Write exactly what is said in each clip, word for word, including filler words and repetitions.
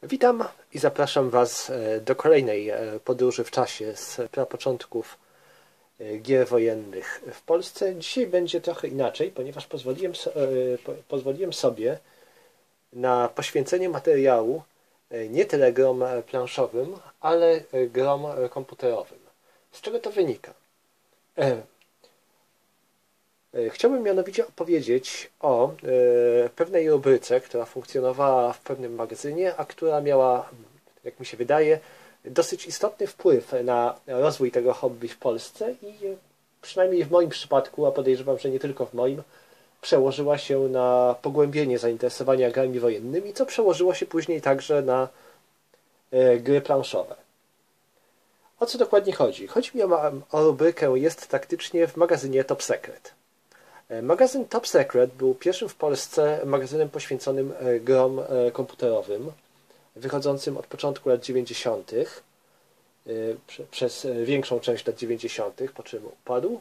Witam i zapraszam Was do kolejnej podróży w czasie z prapoczątków gier wojennych w Polsce. Dzisiaj będzie trochę inaczej, ponieważ pozwoliłem, pozwoliłem sobie na poświęcenie materiału nie tyle grom planszowym, ale grom komputerowym. Z czego to wynika? Chciałbym mianowicie opowiedzieć o e, pewnej rubryce, która funkcjonowała w pewnym magazynie, a która miała, jak mi się wydaje, dosyć istotny wpływ na rozwój tego hobby w Polsce i przynajmniej w moim przypadku, a podejrzewam, że nie tylko w moim, przełożyła się na pogłębienie zainteresowania grami wojennymi, co przełożyło się później także na e, gry planszowe. O co dokładnie chodzi? Chodzi mi o, o rubrykę Jest taktycznie w magazynie Top Secret. Magazyn Top Secret był pierwszym w Polsce magazynem poświęconym grom komputerowym, wychodzącym od początku lat dziewięćdziesiątych, przez większą część lat dziewięćdziesiątych, po czym upadł.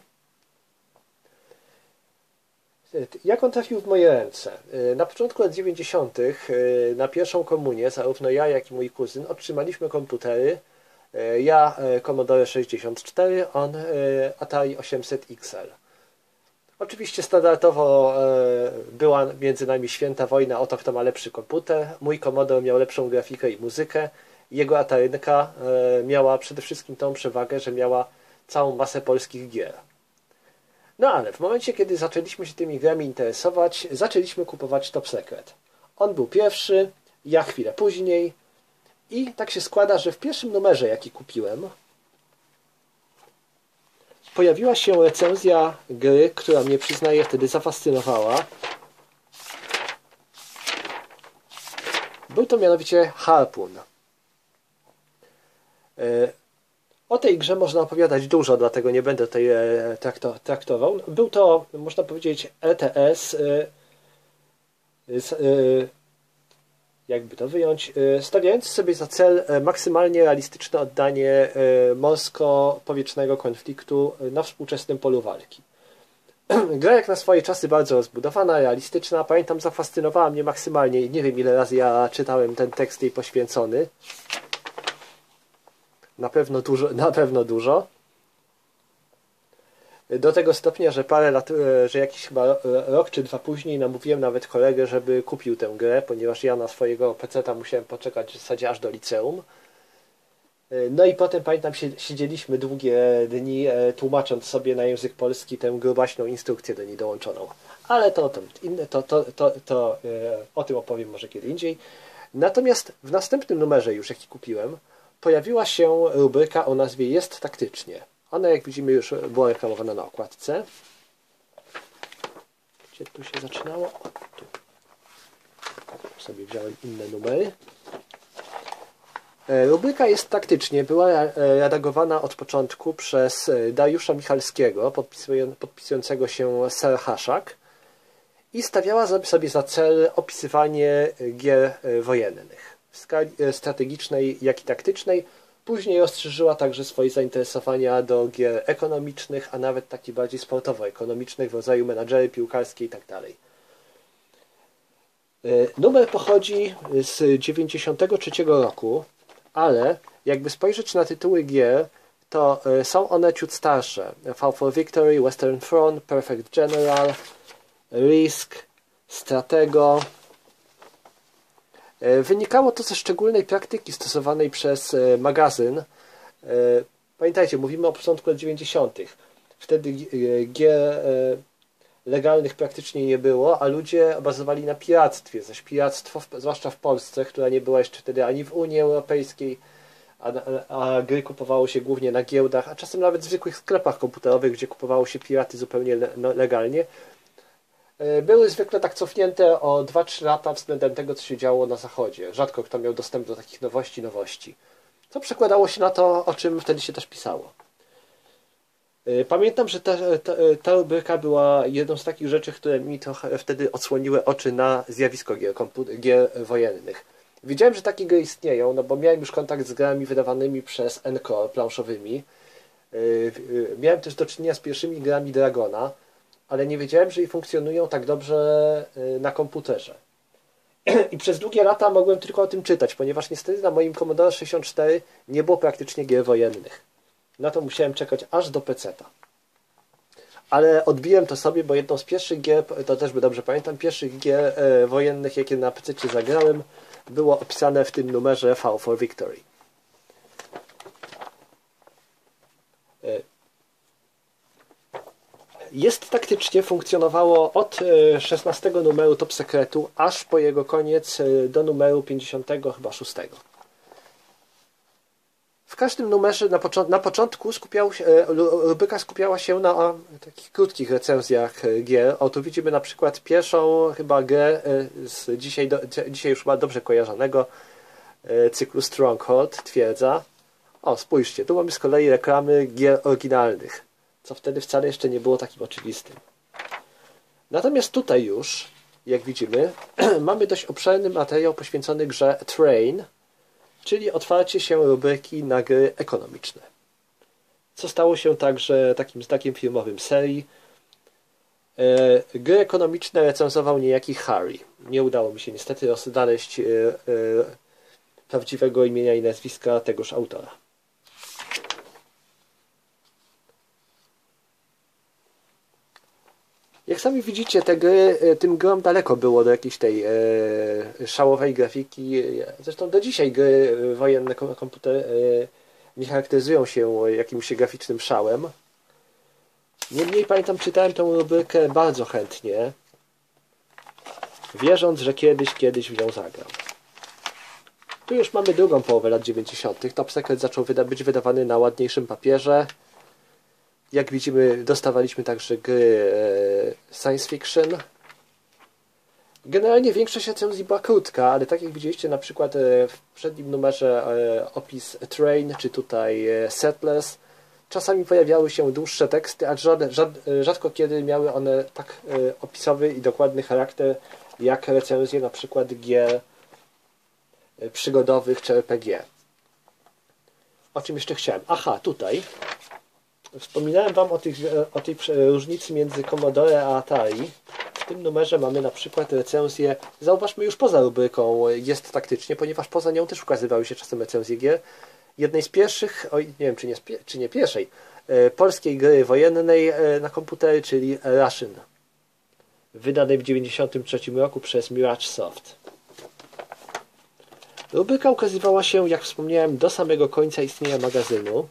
Jak on trafił w moje ręce? Na początku lat dziewięćdziesiątych na pierwszą komunię zarówno ja, jak i mój kuzyn otrzymaliśmy komputery. Ja Commodore sześćdziesiąt cztery, on Atari osiemset X L. Oczywiście standardowo e, była między nami święta wojna o to, kto ma lepszy komputer. Mój Commodore miał lepszą grafikę i muzykę. Jego Atarynka e, miała przede wszystkim tą przewagę, że miała całą masę polskich gier. No ale w momencie, kiedy zaczęliśmy się tymi grami interesować, zaczęliśmy kupować Top Secret. On był pierwszy, ja chwilę później i tak się składa, że w pierwszym numerze, jaki kupiłem, pojawiła się recenzja gry, która mnie, przyznaję, wtedy zafascynowała. Był to mianowicie Harpoon. O tej grze można opowiadać dużo, dlatego nie będę tutaj traktował. Był to, można powiedzieć, L T S, jakby to wyjąć, stawiający sobie za cel maksymalnie realistyczne oddanie morsko-powietrznego konfliktu na współczesnym polu walki. Gra jak na swoje czasy bardzo rozbudowana, realistyczna. Pamiętam, zafascynowała mnie maksymalnie i nie wiem, ile razy ja czytałem ten tekst jej poświęcony. Na pewno dużo, na pewno dużo. Do tego stopnia, że parę lat, że jakiś chyba rok czy dwa później namówiłem nawet kolegę, żeby kupił tę grę, ponieważ ja na swojego peceta musiałem poczekać w zasadzie aż do liceum. No i potem, pamiętam, siedzieliśmy długie dni, tłumacząc sobie na język polski tę grubaśną instrukcję do niej dołączoną. Ale to, to, to, to, to, to o tym opowiem może kiedy indziej. Natomiast w następnym numerze już, jaki kupiłem, pojawiła się rubryka o nazwie Jest taktycznie. Ona, jak widzimy, już była reklamowana na okładce. Gdzie tu się zaczynało? O, tu. Sobie wziąłem inne numery. Rubryka Jest taktycznie była redagowana od początku przez Dariusza Michalskiego, podpisującego się Sir Haszak, i stawiała sobie za cel opisywanie gier wojennych w skali strategicznej, jak i taktycznej. Później rozszerzyła także swoje zainteresowania do gier ekonomicznych, a nawet takich bardziej sportowo-ekonomicznych w rodzaju menadżery piłkarskie i tak dalej. Numer pochodzi z dziewięćdziesiątego trzeciego roku, ale jakby spojrzeć na tytuły gier, to są one ciut starsze. V for Victory, Western Front, Perfect General, Risk, Stratego. Wynikało to ze szczególnej praktyki stosowanej przez magazyn. Pamiętajcie, mówimy o początku lat dziewięćdziesiątych. Wtedy gier legalnych praktycznie nie było, a ludzie bazowali na piractwie. Zaś piractwo, zwłaszcza w Polsce, która nie była jeszcze wtedy ani w Unii Europejskiej, a, a gry kupowało się głównie na giełdach, a czasem nawet w zwykłych sklepach komputerowych, gdzie kupowało się piraty zupełnie legalnie, były zwykle tak cofnięte o dwa trzy lata względem tego, co się działo na zachodzie. Rzadko kto miał dostęp do takich nowości, nowości. Co przekładało się na to, o czym wtedy się też pisało. Pamiętam, że ta, ta, ta rubryka była jedną z takich rzeczy, które mi trochę wtedy odsłoniły oczy na zjawisko gier, gier wojennych. Wiedziałem, że takie gry istnieją, no bo miałem już kontakt z grami wydawanymi przez Encore planszowymi. Miałem też do czynienia z pierwszymi grami Dragona, ale nie wiedziałem, że i funkcjonują tak dobrze na komputerze. I przez długie lata mogłem tylko o tym czytać, ponieważ niestety na moim Commodore sześćdziesiąt cztery nie było praktycznie gier wojennych. Na to musiałem czekać aż do peceta. Ale odbiłem to sobie, bo jedną z pierwszych gier, to też by dobrze pamiętam, pierwszych gier e, wojennych, jakie na pececie zagrałem, było opisane w tym numerze V for Victory. E, Jest taktycznie, funkcjonowało od szesnastego numeru Top Secretu aż po jego koniec do numeru pięćdziesiątego chyba szóstego. W każdym numerze na, począ na początku skupiał się, rubryka skupiała się na takich krótkich recenzjach gier. O, tu widzimy na przykład pierwszą chyba grę z dzisiaj, do, dzisiaj już chyba dobrze kojarzonego cyklu Stronghold, Twierdza. O, spójrzcie, tu mamy z kolei reklamy gier oryginalnych, co wtedy wcale jeszcze nie było takim oczywistym. Natomiast tutaj już, jak widzimy, mamy dość obszerny materiał poświęcony grze Train, czyli otwarcie się rubryki na gry ekonomiczne. Co stało się także takim znakiem firmowym serii. E, gry ekonomiczne recenzował niejaki Harry. Nie udało mi się niestety znaleźć e, e, prawdziwego imienia i nazwiska tegoż autora. Jak sami widzicie, te gry, tym grom daleko było do jakiejś tej e, szałowej grafiki. Zresztą do dzisiaj gry wojenne komputery e, nie charakteryzują się jakimś graficznym szałem. Niemniej pamiętam, czytałem tę rubrykę bardzo chętnie, wierząc, że kiedyś, kiedyś w nią zagram. Tu już mamy drugą połowę lat dziewięćdziesiątych. Top Secret zaczął wyda być wydawany na ładniejszym papierze. Jak widzimy, dostawaliśmy także gry e, science fiction. Generalnie większość recenzji była krótka, ale tak jak widzieliście na przykład e, w przednim numerze e, opis Train, czy tutaj e, Settlers, czasami pojawiały się dłuższe teksty, a rzad, rzad, rzadko kiedy miały one tak e, opisowy i dokładny charakter, jak recenzje na przykład gier e, przygodowych czy R P G. O czym jeszcze chciałem? Aha, tutaj wspominałem Wam o, tych, o tej różnicy między Commodore a Atari. W tym numerze mamy na przykład recenzję, zauważmy już poza rubryką jest taktycznie, ponieważ poza nią też ukazywały się czasem recenzje gier. Jednej z pierwszych, oj, nie wiem czy nie, czy nie pierwszej, e, polskiej gry wojennej e, na komputery, czyli Russian, wydanej w tysiąc dziewięćset dziewięćdziesiątym trzecim roku przez Mirage Soft. Rubryka ukazywała się, jak wspomniałem, do samego końca istnienia magazynu.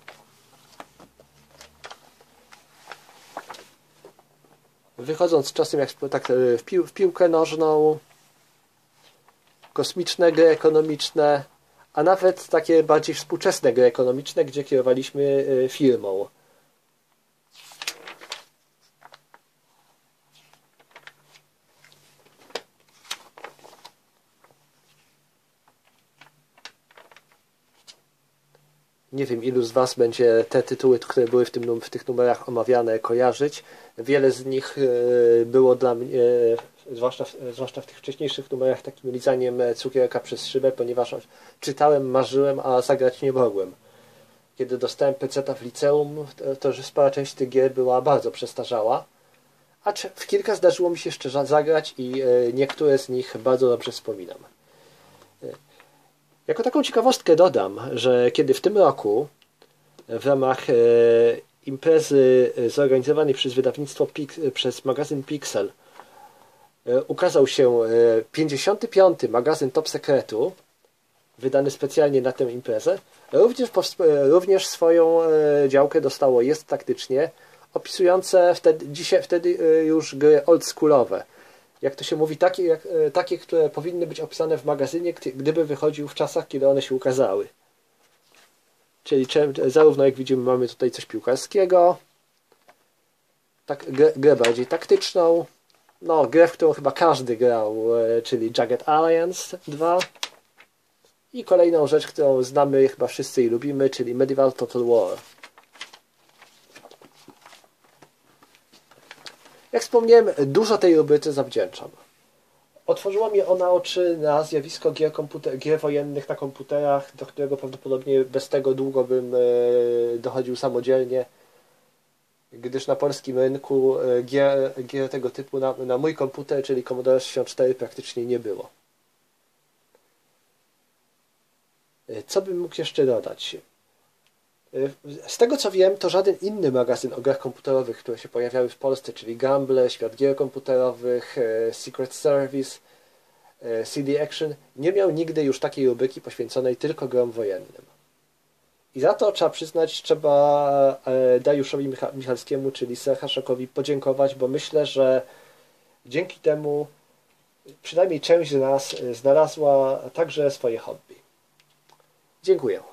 Wychodząc czasem jak tak w, pił, w piłkę nożną, kosmiczne gry ekonomiczne, a nawet takie bardziej współczesne gry ekonomiczne, gdzie kierowaliśmy firmą. Nie wiem, ilu z Was będzie te tytuły, które były w, tym, w tych numerach omawiane, kojarzyć. Wiele z nich było dla mnie, zwłaszcza w, zwłaszcza w tych wcześniejszych numerach, takim lizaniem cukierka przez szybę, ponieważ czytałem, marzyłem, a zagrać nie mogłem. Kiedy dostałem peceta w liceum, to że spora część tych gier była bardzo przestarzała, a w kilka zdarzyło mi się jeszcze zagrać i niektóre z nich bardzo dobrze wspominam. Jako taką ciekawostkę dodam, że kiedy w tym roku w ramach e, imprezy zorganizowanej przez wydawnictwo Pix, przez magazyn Pixel e, ukazał się e, pięćdziesiąty piąty magazyn Top Secretu, wydany specjalnie na tę imprezę, również, również swoją e, działkę dostało Jest taktycznie, opisujące wtedy, dzisiaj, wtedy już gry oldschoolowe. Jak to się mówi, takie, jak, takie, które powinny być opisane w magazynie, gdyby wychodził w czasach, kiedy one się ukazały. Czyli zarówno, jak widzimy, mamy tutaj coś piłkarskiego, tak, grę, grę bardziej taktyczną, no, grę, w którą chyba każdy grał, czyli Jagged Alliance dwa i kolejną rzecz, którą znamy chyba wszyscy i lubimy, czyli Medieval Total War. Jak wspomniałem, dużo tej rubryce zawdzięczam. Otworzyła mi ona oczy na zjawisko gier, komputer, gier wojennych na komputerach, do którego prawdopodobnie bez tego długo bym e, dochodził samodzielnie, gdyż na polskim rynku e, gier, gier tego typu na, na mój komputer, czyli Commodore sześćdziesiąt cztery, praktycznie nie było. Co bym mógł jeszcze dodać? Z tego co wiem, to żaden inny magazyn o grach komputerowych, które się pojawiały w Polsce, czyli Gamble, Świat Gier Komputerowych, Secret Service, C D Action, nie miał nigdy już takiej rubryki poświęconej tylko grom wojennym. I za to trzeba przyznać, trzeba Dariuszowi Michalskiemu, czyli Sir Hashokowi podziękować, bo myślę, że dzięki temu przynajmniej część z nas znalazła także swoje hobby. Dziękuję.